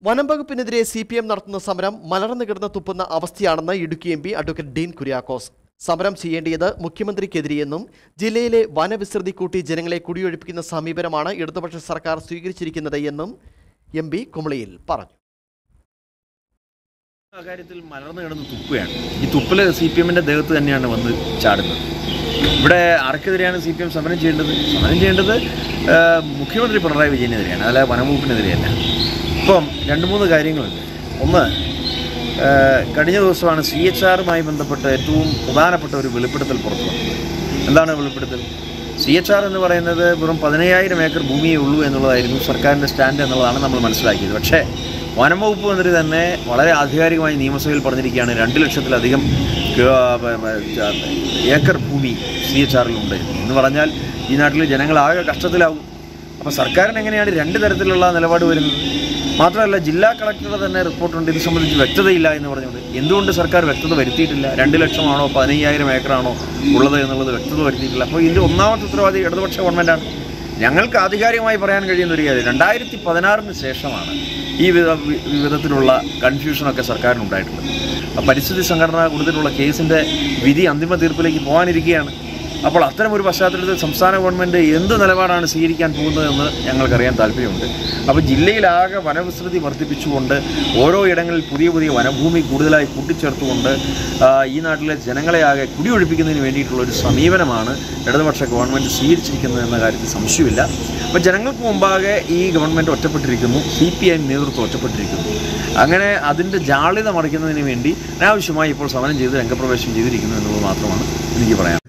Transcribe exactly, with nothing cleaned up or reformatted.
വനം വകുപ്പിനെതിരെ C P M നടത്തുന്ന സമരം മലർന്നു കിടന്ന് തുപ്പുന്ന അവസ്ഥയാണെന്ന് Idukki M P advocate Dean Kuriakose. സമരം ചെയ്യേണ്ടിയത് മുഖ്യമന്ത്രിക്കെതിരെയെന്നും ജില്ലയിലെ വനവിസ്തൃതി കൂട്ടി ജനങ്ങളെ കുടിയൊഴിപ്പിക്കുന്ന സമീപനമാണ് ഇടതുപക്ഷ സർക്കാർ സ്വീകരിച്ചിരിക്കുന്നത് എന്നും എം പി കുമളിയിൽ പറഞ്ഞു. കാര്യത്തിൽ മലർന്നു കിടന്ന് തുപ്പുകയാണ്. ഈ തുപ്പല് സി പി എമ്മിൻ്റെ ദേഹത്ത് തന്നെയാണ് വന്ന് ചാടുന്നത്. ഇവിടെ ആർക്കെതിരെയാണ് സി പി എം സമരം ചെയ്യേണ്ടത്? സമരം ചെയ്യേണ്ടത് മുഖ്യമന്ത്രി പിണറായി വിജയനെതിരെയാണ്, അല്ല വനംവകുപ്പിനെതിരെയല്ല. ഇപ്പം രണ്ട് മൂന്ന് കാര്യങ്ങളുണ്ട്. ഒന്ന്, കഴിഞ്ഞ ദിവസമാണ് സി എച്ച് ആറുമായി ബന്ധപ്പെട്ട് ഏറ്റവും പ്രധാനപ്പെട്ട ഒരു വെളിപ്പെടുത്തൽ പുറത്തു വന്നത്. എന്താണ് വെളിപ്പെടുത്തൽ? സി എച്ച് ആർ എന്ന് പറയുന്നത് വെറും പതിനയ്യായിരം ഏക്കർ ഭൂമിയേ ഉള്ളൂ എന്നുള്ളതായിരുന്നു സർക്കാരിൻ്റെ സ്റ്റാൻഡ് എന്നുള്ളതാണ് നമ്മൾ മനസ്സിലാക്കിയത്. പക്ഷേ വനംവകുപ്പ് മന്ത്രി തന്നെ വളരെ ആധികാരികമായി നിയമസഭയിൽ പറഞ്ഞിരിക്കുകയാണ് രണ്ട് ലക്ഷത്തിലധികം ഏക്കർ ഭൂമി സി എച്ച് ആറിലുണ്ട് എന്ന് പറഞ്ഞാൽ ഈ നാട്ടിൽ ജനങ്ങളാകെ കഷ്ടത്തിലാവും. അപ്പോൾ സർക്കാരിന് എങ്ങനെയാണ് രണ്ട് തരത്തിലുള്ള നിലപാട് വരുന്നത്? മാത്രമല്ല, ജില്ലാ കളക്ടറുടെ തന്നെ റിപ്പോർട്ടുണ്ട് ഇത് സംബന്ധിച്ച് വ്യക്തതയില്ല എന്ന് പറഞ്ഞുകൊണ്ട്. എന്തുകൊണ്ട് സർക്കാർ വ്യക്തത വരുത്തിയിട്ടില്ല? രണ്ട് ലക്ഷമാണോ പതിനയ്യായിരം ഏക്കറാണോ ഉള്ളത് എന്നുള്ളത് വ്യക്തത വരുത്തിയിട്ടില്ല. അപ്പോൾ ഇതിൻ്റെ ഒന്നാമത്തെ ഉത്തരവാദി ഇടതുപക്ഷ ഗവൺമെൻറ്റാണ്. ഞങ്ങൾക്ക് ആധികാരികമായി പറയാൻ കഴിയുന്ന ഒരു കാര്യം, രണ്ടായിരത്തി പതിനാറിന് ശേഷമാണ് ഈ വിധ വിധത്തിലുള്ള കൺഫ്യൂഷനൊക്കെ സർക്കാരിനുണ്ടായിട്ടുള്ളത്. പരിസ്ഥിതി സംഘടന കൊടുത്തിട്ടുള്ള കേസിൻ്റെ വിധി അന്തിമ തീർപ്പിലേക്ക് പോകാനിരിക്കുകയാണ്. അപ്പോൾ അത്തരമൊരു പശ്ചാത്തലത്തിൽ സംസ്ഥാന ഗവൺമെൻറ് എന്ത് നിലപാടാണ് സ്വീകരിക്കാൻ പോകുന്നതെന്ന് ഞങ്ങൾക്കറിയാൻ താല്പര്യമുണ്ട്. അപ്പോൾ ജില്ലയിലാകെ വനവിസ്തൃതി വർദ്ധിപ്പിച്ചുകൊണ്ട് ഓരോ ഇടങ്ങളിൽ പുതിയ പുതിയ വനഭൂമി കൂടുതലായി കൂട്ടിച്ചേർത്തുകൊണ്ട് ഈ നാട്ടിലെ ജനങ്ങളെ ആകെ കുടിയൊഴിപ്പിക്കുന്നതിന് വേണ്ടിയിട്ടുള്ള ഒരു സമീപനമാണ് ഇടതുപക്ഷ ഗവൺമെൻറ് സ്വീകരിച്ചിരിക്കുന്നത് എന്ന കാര്യത്തിൽ സംശയമില്ല. അപ്പോൾ ജനങ്ങൾക്ക് മുമ്പാകെ ഈ ഗവൺമെൻറ് ഒറ്റപ്പെട്ടിരിക്കുന്നു, സി പി ഐ നേതൃത്വം ഒറ്റപ്പെട്ടിരിക്കുന്നു. അങ്ങനെ അതിൻ്റെ ജാള്യത മറിക്കുന്നതിന് വേണ്ടി അനാവശ്യമായി ഇപ്പോൾ സമരം ചെയ്ത് രംഗപ്രവേശം ചെയ്തിരിക്കുന്നു എന്നുള്ളത് മാത്രമാണ് എനിക്ക് പറയാൻ.